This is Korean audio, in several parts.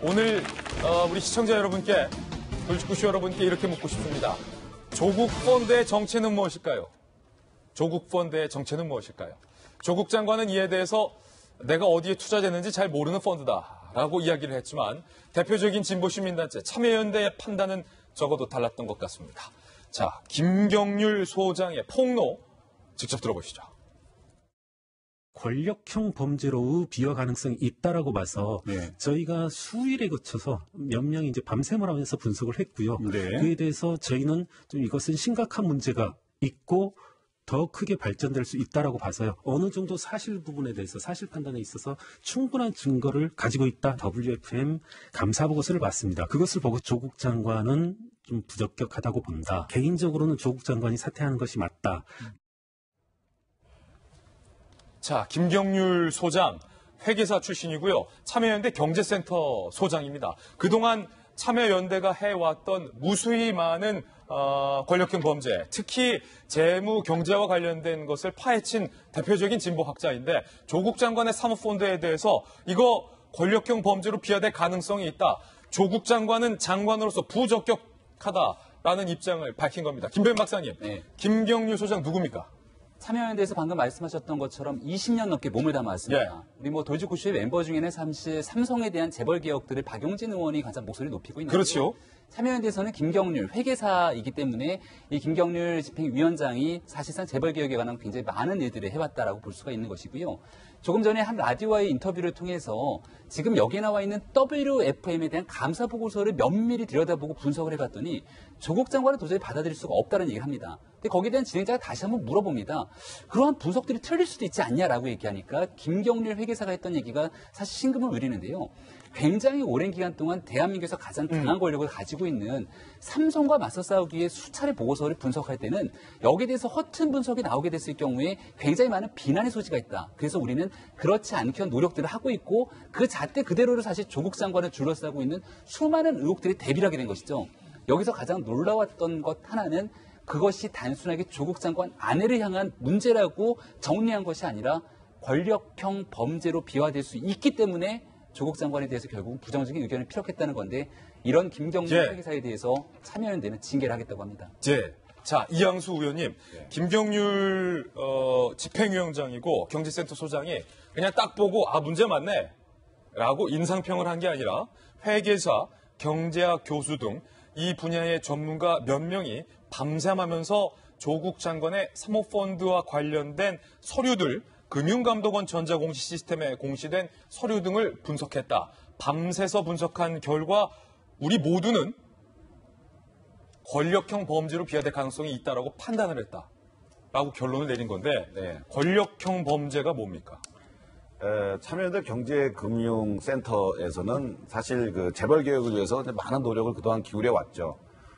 오늘 우리 시청자 여러분께, 돌직구쇼 여러분께 이렇게 묻고 싶습니다. 조국 펀드의 정체는 무엇일까요? 조국 펀드의 정체는 무엇일까요? 조국 장관은 이에 대해서 내가 어디에 투자됐는지 잘 모르는 펀드다라고 이야기를 했지만 대표적인 진보 시민단체 참여연대의 판단은 적어도 달랐던 것 같습니다. 자, 김경률 소장의 폭로 직접 들어보시죠. 권력형 범죄로 비화 가능성이 있다라고 봐서 저희가 수일에 거쳐서 몇 명이 이제 밤샘을 하면서 분석을 했고요. 그에 대해서 저희는 좀 이것은 심각한 문제가 있고 더 크게 발전될 수 있다라고 봐서요. 어느 정도 사실 부분에 대해서 사실 판단에 있어서 충분한 증거를 가지고 있다. WFM 감사 보고서를 봤습니다. 그것을 보고 조국 장관은 좀 부적격하다고 본다. 개인적으로는 조국 장관이 사퇴하는 것이 맞다. 자, 김경률 소장, 회계사 출신이고요. 참여연대 경제센터 소장입니다. 그동안 참여연대가 해왔던 무수히 많은 권력형 범죄, 특히 재무 경제와 관련된 것을 파헤친 대표적인 진보학자인데 조국 장관의 사모펀드에 대해서 이거 권력형 범죄로 비화될 가능성이 있다. 조국 장관은 장관으로서 부적격하다라는 입장을 밝힌 겁니다. 김배현 박사님, 김경률 소장 누굽니까? 참여연대에서 방금 말씀하셨던 것처럼 20년 넘게 몸을 담아왔습니다. 우리 돌직구쇼의 멤버 중에는 사실 삼성에 대한 재벌 개혁들을 박용진 의원이 가장 목소리를 높이고 있는데요. 그렇죠. 참여연대에서는 김경률 회계사이기 때문에 이 김경률 집행위원장이 사실상 재벌 개혁에 관한 굉장히 많은 일들을 해왔다라고 볼 수가 있는 것이고요. 조금 전에 한 라디오와의 인터뷰를 통해서 지금 여기에 나와 있는 WFM에 대한 감사 보고서를 면밀히 들여다보고 분석을 해봤더니 조국 장관은 도저히 받아들일 수가 없다는 얘기를 합니다. 근데 거기에 대한 진행자가 다시 한번 물어봅니다. 그러한 분석들이 틀릴 수도 있지 않냐라고 얘기하니까 김경률 회계사가 했던 얘기가 사실 심금을 울리는데요. 굉장히 오랜 기간 동안 대한민국에서 가장 강한 권력을 가지고 있는 삼성과 맞서 싸우기 위해 수차례 보고서를 분석할 때는 여기에 대해서 허튼 분석이 나오게 됐을 경우에 굉장히 많은 비난의 소지가 있다. 그래서 우리는 그렇지 않게 한 노력들을 하고 있고 그 잣대 그대로를 사실 조국 장관을 둘러싸고 있는 수많은 의혹들이 대비하게 된 것이죠. 여기서 가장 놀라웠던 것 하나는 그것이 단순하게 조국 장관 아내를 향한 문제라고 정리한 것이 아니라 권력형 범죄로 비화될 수 있기 때문에 조국 장관에 대해서 결국 부정적인 의견을 피력했다는 건데 이런 김경률 회계사에 대해서 참여연대는 징계를 하겠다고 합니다. 자, 이양수 의원님, 김경률 집행위원장이고 경제센터 소장이 그냥 딱 보고 문제 맞네 라고 인상평을 한 게 아니라 회계사, 경제학 교수 등 이 분야의 전문가 몇 명이 밤샘하면서 조국 장관의 사모펀드와 관련된 서류들, 금융감독원 전자공시 시스템에 공시된 서류 등을 분석했다. 밤새서 분석한 결과 우리 모두는 권력형 범죄로 비화될 가능성이 있다라고 판단을 했다라고 결론을 내린 건데 권력형 범죄가 뭡니까? 참여연대 경제금융센터에서는 사실 그 재벌 개혁을 위해서 많은 노력을 그동안 기울여 왔죠.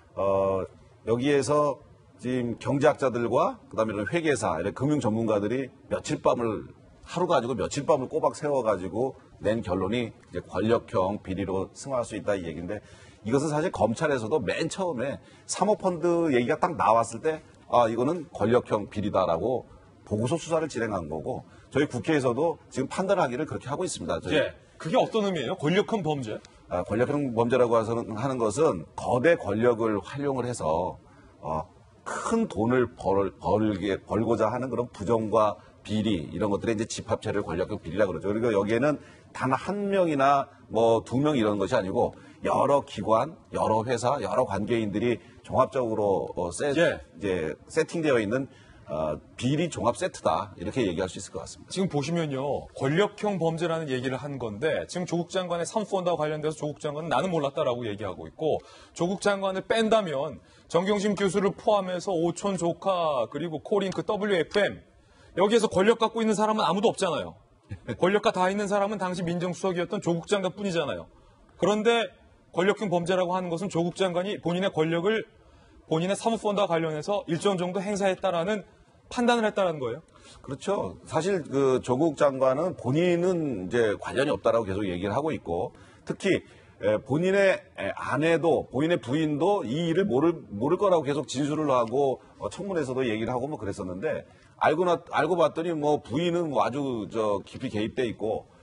여기에서 지금 경제학자들과 그다음에 이런 회계사, 이런 금융 전문가들이 하루 가지고 며칠 밤을 꼬박 세워가지고 낸 결론이 이제 권력형 비리로 승화할 수 있다 이 얘기인데 이것은 사실 검찰에서도 맨 처음에 사모펀드 얘기가 딱 나왔을 때 이거는 권력형 비리다라고 보고서 수사를 진행한 거고 저희 국회에서도 지금 판단하기를 그렇게 하고 있습니다. 그게 어떤 의미예요? 권력형 범죄? 권력형 범죄라고 하는 것은 거대 권력을 활용을 해서 큰 돈을 벌고자 하는 그런 부정과 비리 이런 것들의 이제 집합체를 권력형 비리라고 그러죠. 그리고 여기에는 단 한 명이나 뭐 두 명 이런 것이 아니고 여러 기관, 여러 회사, 여러 관계인들이 종합적으로 이제 세팅되어 있는 비리 종합 세트다 이렇게 얘기할 수 있을 것 같습니다. 지금 보시면요, 권력형 범죄라는 얘기를 한 건데 지금 조국 장관의 사모펀드와 관련돼서 조국 장관은 나는 몰랐다라고 얘기하고 있고 조국 장관을 뺀다면 정경심 교수를 포함해서 오촌 조카 그리고 코링크 WFM 여기에서 권력 갖고 있는 사람은 아무도 없잖아요. 권력가 다 있는 사람은 당시 민정수석이었던 조국 장관뿐이잖아요. 그런데 권력형 범죄라고 하는 것은 조국 장관이 본인의 권력을 본인의 사모펀드와 관련해서 일정 정도 행사했다라는 판단을 했다라는 거예요. 그렇죠. 사실 그 조국 장관은 본인은 이제 관련이 없다라고 계속 얘기를 하고 있고 특히 본인의 아내도 본인의 부인도 이 일을 모를 거라고 계속 진술을 하고 청문회에서도 얘기를 하고 뭐 그랬었는데 알고 봤더니 뭐 부인은 뭐 아주 깊이 개입돼 있고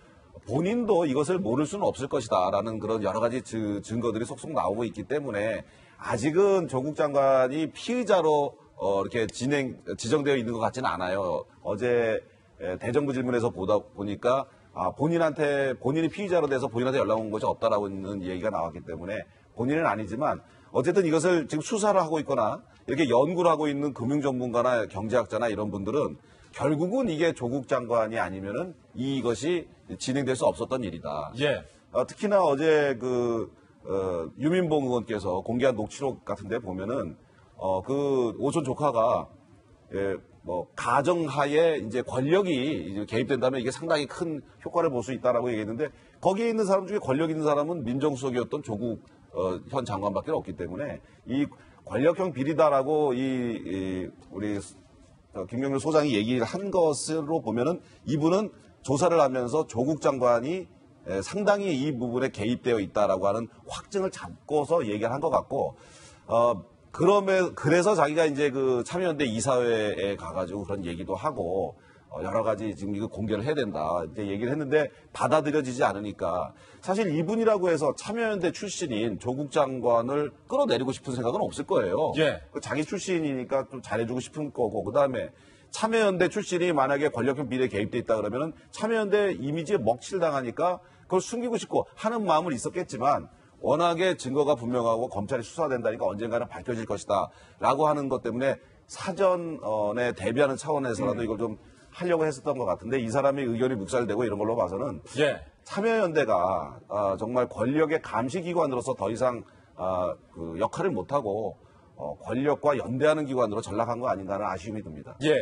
본인도 이것을 모를 수는 없을 것이다라는 그런 여러 가지 증거들이 속속 나오고 있기 때문에 아직은 조국 장관이 피의자로 이렇게 지정되어 있는 것 같지는 않아요. 어제 대정부 질문에서 보다 보니까 본인이 피의자로 돼서 본인한테 연락 온 것이 없다라고 있는 얘기가 나왔기 때문에 본인은 아니지만 어쨌든 이것을 지금 수사를 하고 있거나 이렇게 연구를 하고 있는 금융전문가나 경제학자나 이런 분들은 결국은 이게 조국 장관이 아니면은 이것이 진행될 수 없었던 일이다. 예. 특히나 어제 유민봉 의원께서 공개한 녹취록 같은데 보면은 그 오촌 조카가 가정하에 이제 권력이 이제 개입된다면 이게 상당히 큰 효과를 볼 수 있다라고 얘기했는데 거기에 있는 사람 중에 권력 있는 사람은 민정수석이었던 조국 현 장관밖에 없기 때문에 이 권력형 비리다라고 우리 김경률 소장이 얘기를 한 것으로 보면은 이분은 조사를 하면서 조국 장관이 상당히 이 부분에 개입되어 있다라고 하는 확증을 잡고서 얘기를 한 것 같고, 그래서 자기가 이제 그 참여연대 이사회에 가가지고 그런 얘기도 하고, 여러 가지 지금 이거 공개를 해야 된다. 이제 얘기를 했는데 받아들여지지 않으니까 사실 이분이라고 해서 참여연대 출신인 조국 장관을 끌어내리고 싶은 생각은 없을 거예요. 예. 자기 출신이니까 좀 잘해주고 싶은 거고, 그 다음에 참여연대 출신이 만약에 권력형 비리에 개입돼 있다 그러면은 참여연대 이미지에 먹칠 당하니까 그걸 숨기고 싶고 하는 마음은 있었겠지만 워낙에 증거가 분명하고 검찰이 수사된다니까 언젠가는 밝혀질 것이다 라고 하는 것 때문에 사전에 대비하는 차원에서라도 이걸 좀 하려고 했었던 것 같은데 이 사람이 의견이 묵살되고 이런 걸로 봐서는 예. 참여연대가 정말 권력의 감시기관으로서 더 이상 그 역할을 못하고 권력과 연대하는 기관으로 전락한 거 아닌가 하는 아쉬움이 듭니다. 예.